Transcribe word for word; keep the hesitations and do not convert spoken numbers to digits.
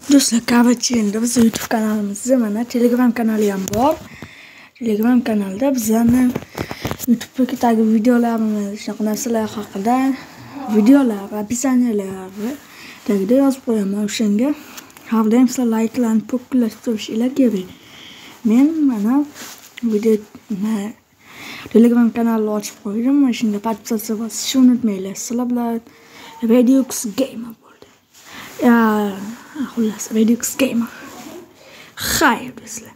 Do'stlar, qavachi endi biz YouTube kanalimizda mana Telegram kanali ham bor. Telegram kanalda bizlarni YouTube'dagi videolarimiz, shunaqa narsalar haqida videolar, opisiyalar tagida yozib qo'yaman. O'shanga har doim sizlar like'larni populashtirishinglar kerak. Men mana video Telegram kanalini ochib qo'ydim. Mana shunga podpisatsiya bosishni unutmanglar. Sizlar bilan Redux Gamer bo'ldi. Ya, xullas Redux Gamer. Xayr do'stlar.